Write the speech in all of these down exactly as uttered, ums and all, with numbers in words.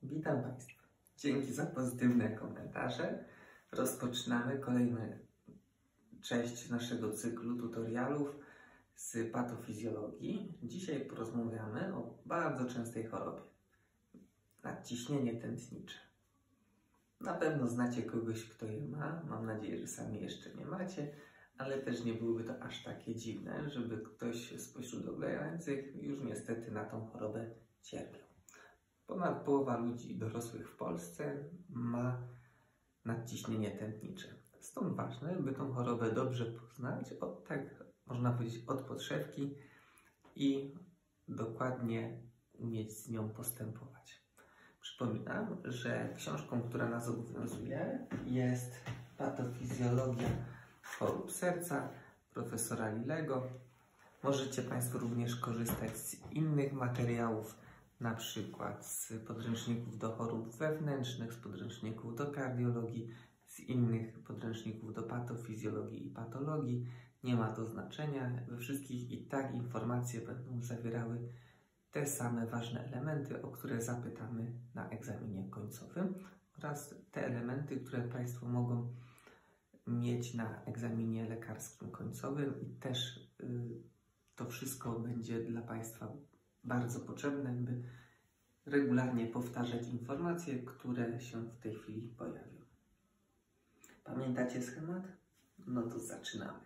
Witam Państwa. Dzięki za pozytywne komentarze. Rozpoczynamy kolejną część naszego cyklu tutorialów z patofizjologii. Dzisiaj porozmawiamy o bardzo częstej chorobie. Nadciśnienie tętnicze. Na pewno znacie kogoś, kto je ma. Mam nadzieję, że sami jeszcze nie macie, ale też nie byłoby to aż takie dziwne, żeby ktoś spośród oglądających już niestety na tą chorobę cierpiał. Ponad połowa ludzi dorosłych w Polsce ma nadciśnienie tętnicze. Stąd ważne, by tą chorobę dobrze poznać, od, tak można powiedzieć od podszewki i dokładnie umieć z nią postępować. Przypominam, że książką, która nas obowiązuje, jest Patofizjologia chorób serca profesora Lilego. Możecie Państwo również korzystać z innych materiałów, na przykład z podręczników do chorób wewnętrznych, z podręczników do kardiologii, z innych podręczników do patofizjologii i patologii. Nie ma to znaczenia. We wszystkich i tak informacje będą zawierały te same ważne elementy, o które zapytamy na egzaminie końcowym, oraz te elementy, które Państwo mogą mieć na egzaminie lekarskim końcowym i też y, to wszystko będzie dla Państwa bardzo potrzebne, by regularnie powtarzać informacje, które się w tej chwili pojawią. Pamiętacie schemat? No to zaczynamy.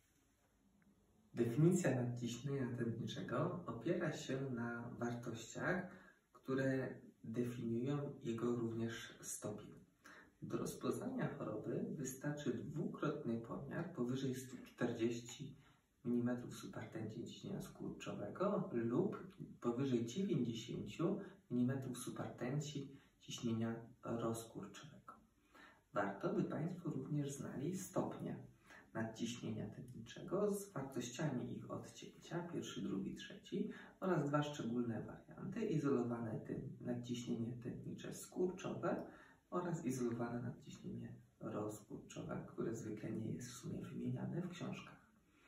Definicja nadciśnienia tętniczego opiera się na wartościach, które definiują jego również stopień. Do rozpoznania choroby wystarczy dwukrotny pomiar powyżej stu czterdziestu milimetrów supertęci ciśnienia skurczowego lub powyżej dziewięćdziesięciu milimetrów supertęci ciśnienia rozkurczowego. Warto, by Państwo również znali stopnie nadciśnienia tętniczego z wartościami ich odcięcia, pierwszy, drugi, trzeci, oraz dwa szczególne warianty, izolowane nadciśnienie tętnicze skurczowe oraz izolowane nadciśnienie rozkurczowe, które zwykle nie jest w sumie wymieniane w książkach.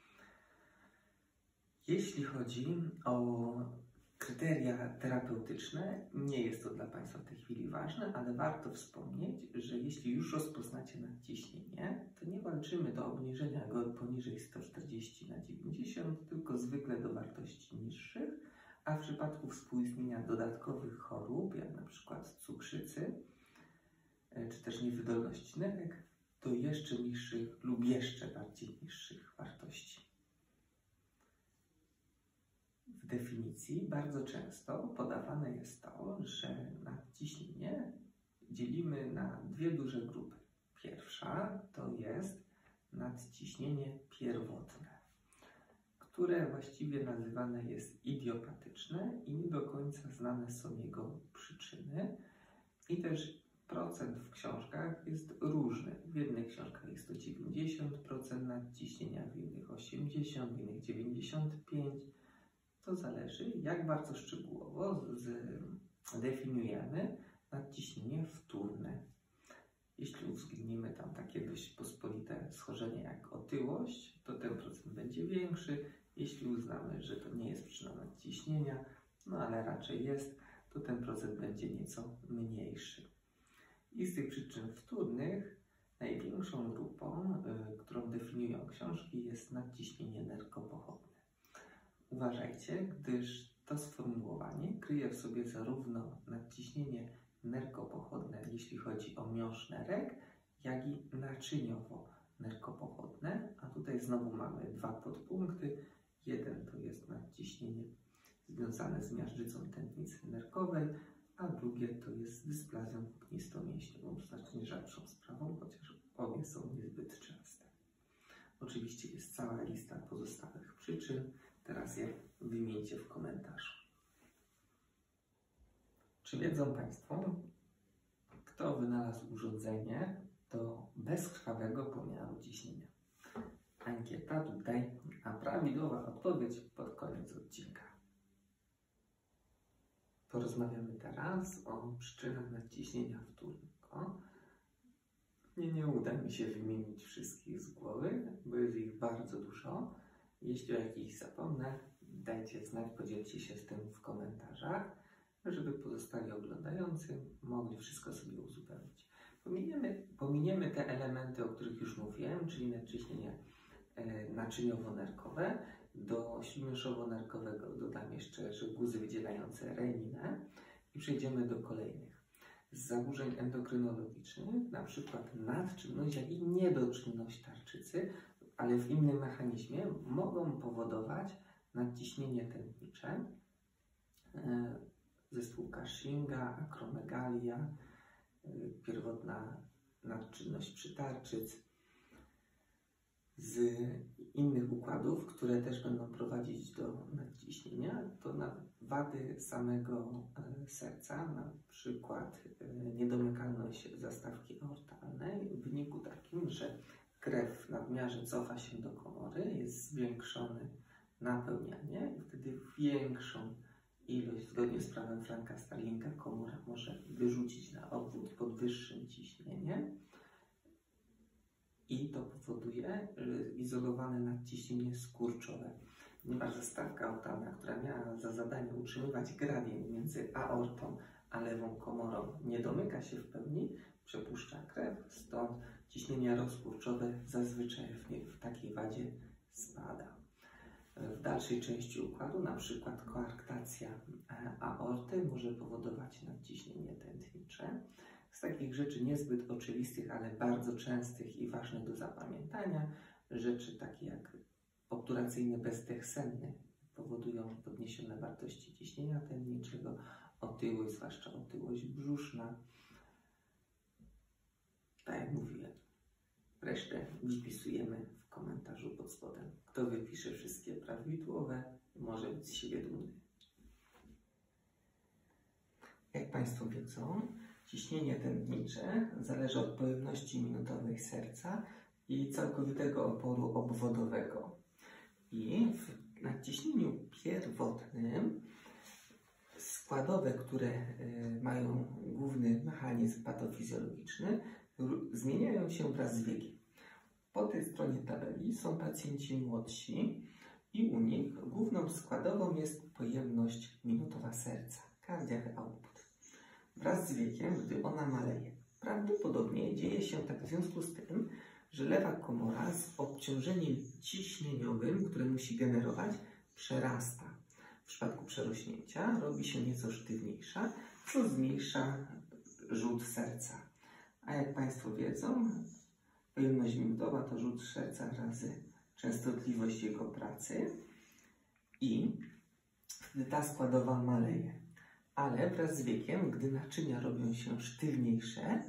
Jeśli chodzi o kryteria terapeutyczne, nie jest to dla Państwa w tej chwili ważne, ale warto wspomnieć, że jeśli już rozpoznacie nadciśnienie, to nie walczymy do obniżenia go poniżej stu czterdziestu na dziewięćdziesiąt, tylko zwykle do wartości niższych, a w przypadku współistnienia dodatkowych chorób, jak na przykład cukrzycy, czy też niewydolności nerek, do jeszcze niższych lub jeszcze bardziej niższych wartości. W definicji bardzo często podawane jest to, że nadciśnienie dzielimy na dwie duże grupy. Pierwsza to jest nadciśnienie pierwotne, które właściwie nazywane jest idiopatyczne i nie do końca znane są jego przyczyny i też procent w książkach jest różny. W jednych książkach jest to dziewięćdziesiąt procent nadciśnienia, w innych osiemdziesiąt procent, w innych dziewięćdziesiąt pięć procent. To zależy, jak bardzo szczegółowo zdefiniujemy nadciśnienie wtórne. Jeśli uwzględnimy tam takie dość pospolite schorzenie jak otyłość, to ten procent będzie większy. Jeśli uznamy, że to nie jest przyczyna nadciśnienia, no ale raczej jest, to ten procent będzie nieco mniejszy. I z tych przyczyn wtórnych największą grupą, y, którą definiują książki, jest nadciśnienie nerkopochodne. Uważajcie, gdyż to sformułowanie kryje w sobie zarówno nadciśnienie nerkopochodne, jeśli chodzi o miąższ nerek, jak i naczyniowo-nerkopochodne, a tutaj znowu mamy dwa podpunkty. Jeden to jest nadciśnienie związane z miażdżycą tętnicy nerkowej, a drugie to jest dysplazją włóknistomięśniową, znacznie rzadszą sprawą, chociaż obie są niezbyt częste. Oczywiście jest cała lista pozostałych przyczyn. Teraz je wymieńcie w komentarzu. Czy wiedzą Państwo, kto wynalazł urządzenie do bezkrwawego pomiaru ciśnienia? Ankieta tutaj, a prawidłowa odpowiedź pod koniec odcinka. Porozmawiamy teraz o przyczynach nadciśnienia wtórnego. Nie, nie uda mi się wymienić wszystkich z głowy, bo jest ich bardzo dużo. Jeśli o jakichś zapomnę, dajcie znać, podzielcie się z tym w komentarzach. żeby pozostali oglądający mogli wszystko sobie uzupełnić. Pominiemy, pominiemy te elementy, o których już mówiłem, czyli nadciśnienie e, naczyniowo-nerkowe. Do śródmieszowo-nerkowego dodam jeszcze, że guzy wydzielające reninę i przejdziemy do kolejnych. Z zaburzeń endokrynologicznych, na przykład nadczynność, jak i niedoczynność tarczycy, ale w innym mechanizmie, mogą powodować nadciśnienie tętnicze, e, zespół Cushinga, akromegalia, e, pierwotna nadczynność przytarczyc, z innych układów, które też będą prowadzić do nadciśnienia, to na wady samego e, serca, na przykład e, niedomykalność zastawki aortalnej, w wyniku takim, że krew w nadmiarze cofa się do komory, jest zwiększone napełnianie i wtedy większą ilość, zgodnie z prawem Franka-Starlinga, komora może wyrzucić na obwód pod wyższym ciśnieniem. I to powoduje izolowane nadciśnienie skurczowe, ponieważ zastawka aortalna, która miała za zadanie utrzymywać gradient między aortą a lewą komorą, nie domyka się w pełni, przepuszcza krew, stąd ciśnienie rozkurczowe zazwyczaj w, nie, w takiej wadzie spada. W dalszej części układu, na przykład koarktacja aorty może powodować nadciśnienie tętnicze. Z takich rzeczy niezbyt oczywistych, ale bardzo częstych i ważnych do zapamiętania, rzeczy takie jak obturacyjny bezdech senny powodują podniesione wartości ciśnienia tętniczego, otyłość, zwłaszcza otyłość brzuszna. Tak jak mówiłem, resztę wpisujemy w komentarzu pod spodem. Kto wypisze wszystkie prawidłowe, może być z siebie dumny. Jak Państwo wiedzą, ciśnienie tętnicze zależy od pojemności minutowej serca i całkowitego oporu obwodowego. I w nadciśnieniu pierwotnym składowe, które mają główny mechanizm patofizjologiczny, zmieniają się wraz z wiekiem. Po tej stronie tabeli są pacjenci młodsi i u nich główną składową jest pojemność minutowa serca, cardiac output. Wraz z wiekiem, gdy ona maleje. Prawdopodobnie dzieje się tak w związku z tym, że lewa komora z obciążeniem ciśnieniowym, które musi generować, przerasta. W przypadku przerośnięcia robi się nieco sztywniejsza, co zmniejsza rzut serca. A jak Państwo wiedzą, pojemność minutowa to rzut serca razy częstotliwość jego pracy i wtedy ta składowa maleje. Ale wraz z wiekiem, gdy naczynia robią się sztywniejsze,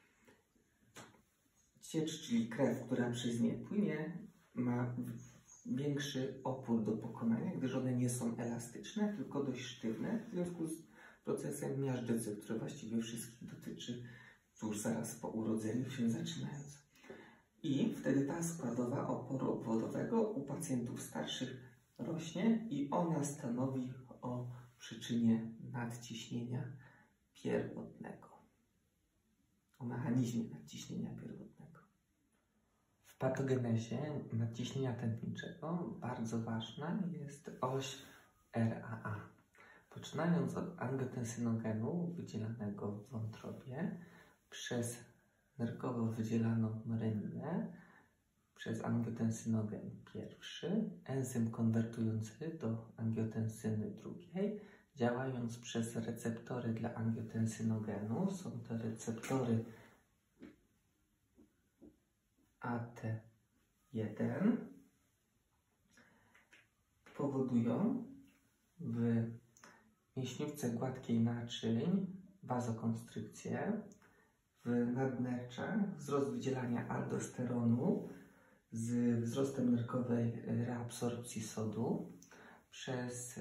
ciecz, czyli krew, która przez nie płynie, ma większy opór do pokonania, gdyż one nie są elastyczne, tylko dość sztywne, w związku z procesem miażdżycy, który właściwie wszystkich dotyczy tuż zaraz po urodzeniu się zaczynając. I wtedy ta składowa oporu obwodowego u pacjentów starszych rośnie i ona stanowi o przyczynie nadciśnienia pierwotnego, o mechanizmie nadciśnienia pierwotnego. W patogenezie nadciśnienia tętniczego bardzo ważna jest oś R A A. Poczynając od angiotensynogenu wydzielanego w wątrobie, przez nerkowo wydzielaną reninę, przez angiotensynogen pierwszy, enzym konwertujący do angiotensyny drugiej, działając przez receptory dla angiotensynogenu, są to receptory A T jeden, powodują w mięśniówce gładkiej naczyń wazokonstrykcję, w nadnerczach wzrost wydzielania aldosteronu z wzrostem nerkowej reabsorpcji sodu, przez y,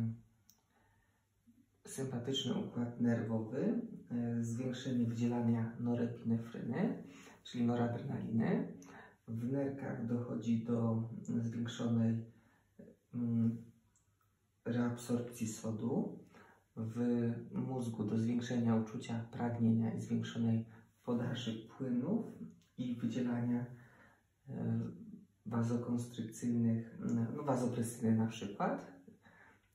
sympatyczny układ nerwowy, y, zwiększenie wydzielania norepinefryny, czyli noradrenaliny. W nerkach dochodzi do zwiększonej y, reabsorpcji sodu, w mózgu do zwiększenia uczucia pragnienia i zwiększonej podaży płynów i wydzielania wazokonstrykcyjnych, no wazopresyny na przykład,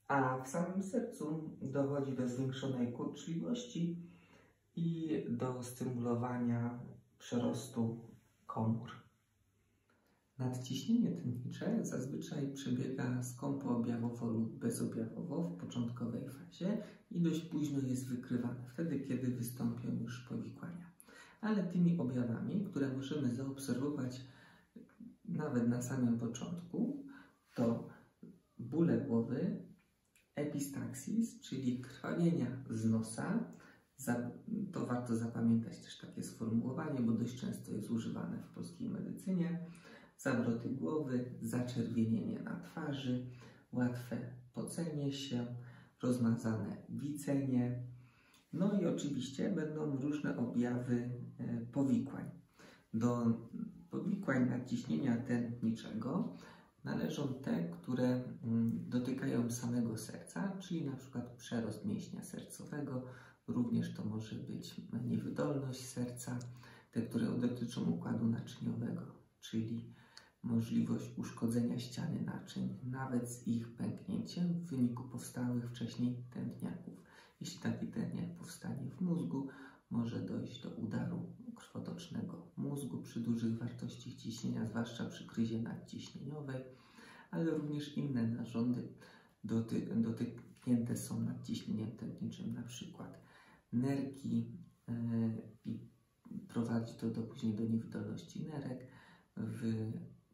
A w samym sercu dochodzi do zwiększonej kurczliwości i do stymulowania przerostu komór. Nadciśnienie tętnicze zazwyczaj przebiega skąpo objawowo lub bezobjawowo w początkowej fazie i dość późno jest wykrywane, wtedy kiedy wystąpią już powikłania. Ale tymi objawami, które możemy zaobserwować nawet na samym początku, to bóle głowy, epistaxis, czyli krwawienia z nosa. To warto zapamiętać też takie sformułowanie, bo dość często jest używane w polskiej medycynie. Zawroty głowy, zaczerwienienie na twarzy, łatwe pocenie się, rozmazane widzenie. No i oczywiście będą różne objawy powikłań. Do powikłań nadciśnienia tętniczego należą te, które dotykają samego serca, czyli na przykład przerost mięśnia sercowego, również to może być niewydolność serca, te, które dotyczą układu naczyniowego, czyli możliwość uszkodzenia ściany naczyń, nawet z ich pęknięciem w wyniku powstałych wcześniej tętniaków. Jeśli taki tętniak powstanie w mózgu, może dojść do udaru krwotocznego mózgu przy dużych wartościach ciśnienia, zwłaszcza przy kryzie nadciśnieniowej, ale również inne narządy doty dotyknięte są nadciśnieniem tętniczym, na przykład nerki yy, i prowadzi to do, później do niewydolności nerek, w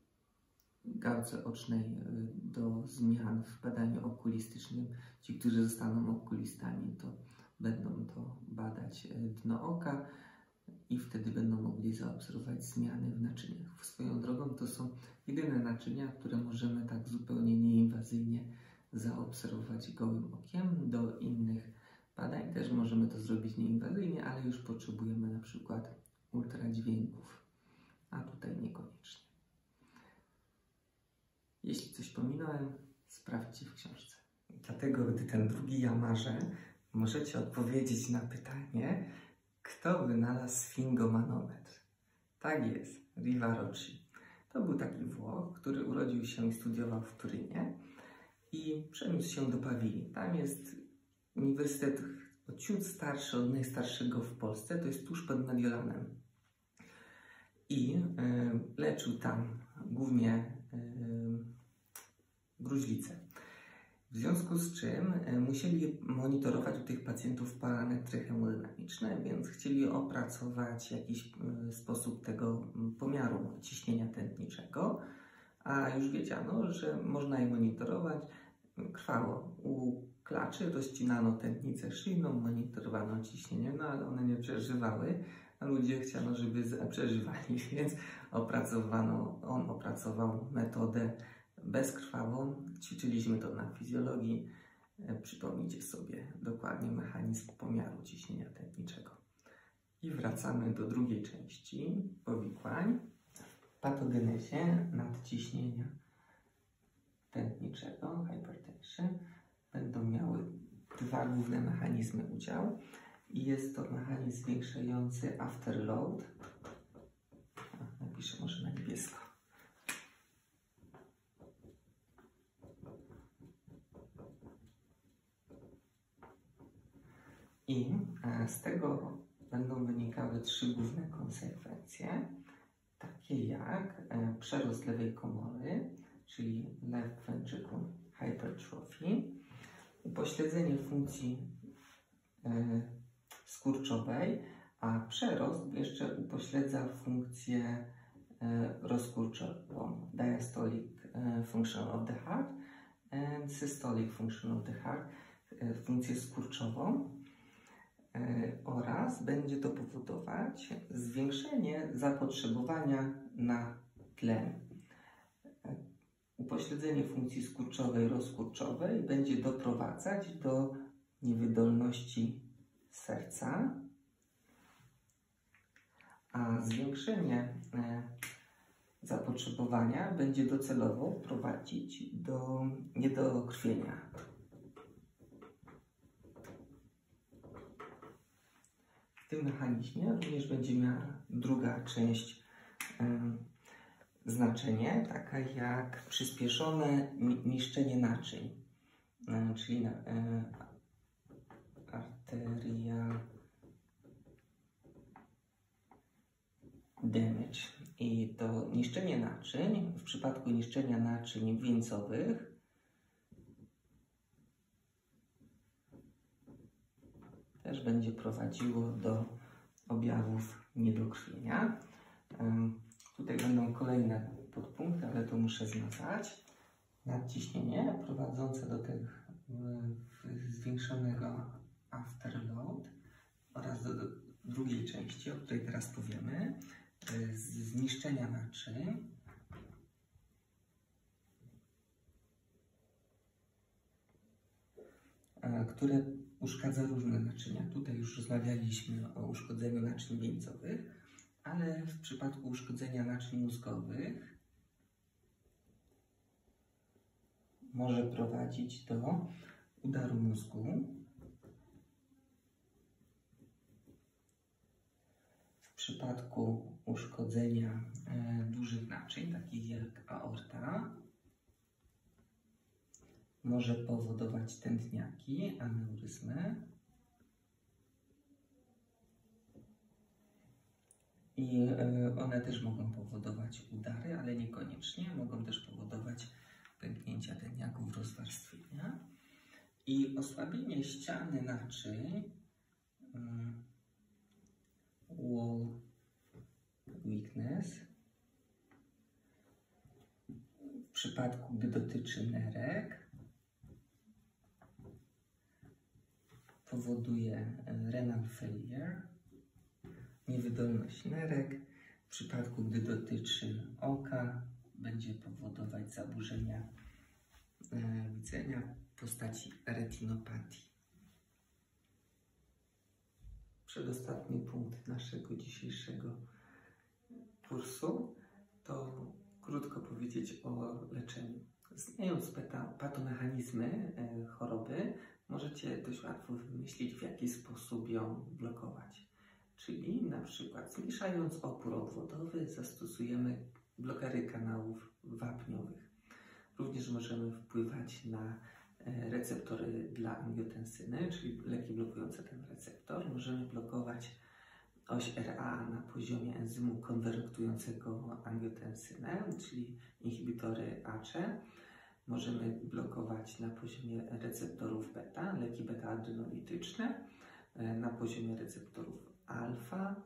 gałce ocznej do zmian w badaniu okulistycznym. Ci, którzy zostaną okulistami, to będą to badać dno oka i wtedy będą mogli zaobserwować zmiany w naczyniach. Swoją drogą to są jedyne naczynia, które możemy tak zupełnie nieinwazyjnie zaobserwować gołym okiem. Do innych badań też możemy to zrobić nieinwazyjnie, ale już potrzebujemy na przykład ultradźwięków, a tutaj niekoniecznie. Jeśli coś pominąłem, sprawdźcie w książce. Dlatego, gdy ten drugi ja marzę, możecie odpowiedzieć na pytanie, kto wynalazł sfingomanometr. Tak jest, Rivarocci. To był taki Włoch, który urodził się i studiował w Turynie i przeniósł się do Pawii. Tam jest uniwersytet ciut starszy od najstarszego w Polsce, to jest tuż pod Mediolanem. I y, leczył tam głównie y, gruźlicę. W związku z czym y, musieli monitorować u tych pacjentów parametry hemodynamiczne, więc chcieli opracować jakiś y, sposób tego pomiaru ciśnienia tętniczego, a już wiedziano, że można je monitorować. Krwało. U klaczy rozcinano tętnicę szyjną, monitorowano ciśnienie, no ale one nie przeżywały, a ludzie chciano, żeby przeżywali, więc opracowano, on opracował metodę bezkrwawą. Ćwiczyliśmy to na fizjologii. Przypomnijcie sobie dokładnie mechanizm pomiaru ciśnienia tętniczego. I wracamy do drugiej części powikłań. W patogenezie nadciśnienia tętniczego, hypertension, będą miały dwa główne mechanizmy udział. I jest to mechanizm zwiększający afterload. A, napiszę może na niebiesko. I z tego będą wynikały trzy główne konsekwencje, takie jak przerost lewej komory, czyli left ventricle hypertrophy, upośledzenie funkcji e, skurczowej, a przerost jeszcze upośledza funkcję e, rozkurczową, diastolic e, function of the heart and systolic function of the heart, e, funkcję skurczową, e, oraz będzie to powodować zwiększenie zapotrzebowania na tlen. Upośledzenie funkcji skurczowej, rozkurczowej będzie doprowadzać do niewydolności serca, a zwiększenie zapotrzebowania będzie docelowo prowadzić do niedokrwienia. W tym mechanizmie również będzie miała druga część znaczenie, taka jak przyspieszone niszczenie naczyń. czyli na, e, arterial damage. I to niszczenie naczyń, w przypadku niszczenia naczyń wieńcowych też będzie prowadziło do objawów niedokrwienia. Tutaj będą kolejne podpunkty, ale to muszę zmazać. Nadciśnienie prowadzące do tego zwiększonego afterload oraz do drugiej części, o której teraz powiemy, zniszczenia naczyń, które uszkadza różne naczynia. Tutaj już rozmawialiśmy o uszkodzeniu naczyń wieńcowych, ale w przypadku uszkodzenia naczyń mózgowych może prowadzić do udaru mózgu. W przypadku uszkodzenia e, dużych naczyń, takich jak aorta, może powodować tętniaki, aneuryzmy i e, one też mogą powodować udary, ale niekoniecznie. Mogą też powodować pęknięcia tętniaków, rozwarstwienia i osłabienie ściany naczyń, um, wall weakness, w przypadku, gdy dotyczy nerek, powoduje renal failure, niewydolność nerek. W przypadku, gdy dotyczy oka, będzie powodować zaburzenia e, widzenia w postaci retinopatii. Przedostatni punkt naszego dzisiejszego kursu to krótko powiedzieć o leczeniu. Znając patomechanizmy e, choroby, możecie dość łatwo wymyślić, w jaki sposób ją blokować. Czyli na przykład zmniejszając opór obwodowy, zastosujemy blokery kanałów wapniowych. Również możemy wpływać na receptory dla angiotensyny, czyli leki blokujące ten receptor. Możemy blokować oś R A na poziomie enzymu konwertującego angiotensynę, czyli inhibitory A C E. Możemy blokować na poziomie receptorów beta, leki beta-adrenolityczne, na poziomie receptorów alfa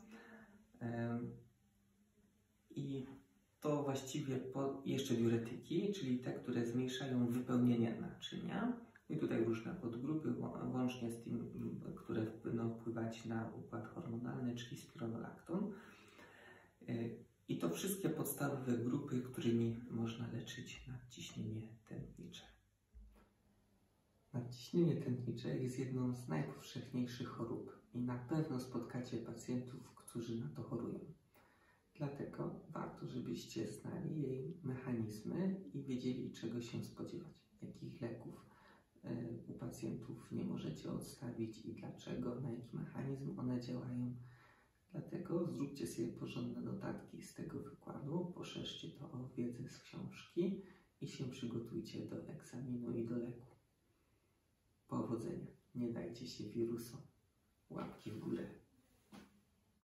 i to właściwie po, jeszcze diuretyki, czyli te, które zmniejszają wypełnienie naczynia. I tutaj różne podgrupy, łącznie z tym, które będą wpływać na układ hormonalny, czyli spironolakton. I to wszystkie podstawowe grupy, którymi można leczyć nadciśnienie tętnicze. Nadciśnienie tętnicze jest jedną z najpowszechniejszych chorób i na pewno spotkacie pacjentów, którzy na to chorują. Dlatego warto, żebyście znali jej mechanizmy i wiedzieli, czego się spodziewać, jakich leków u pacjentów nie możecie odstawić i dlaczego, na jaki mechanizm one działają. Dlatego zróbcie sobie porządne notatki z tego wykładu, poszerzcie to o wiedzę z książki i się przygotujcie do egzaminu i do leku. Powodzenia. Nie dajcie się wirusom. Łapki w górę.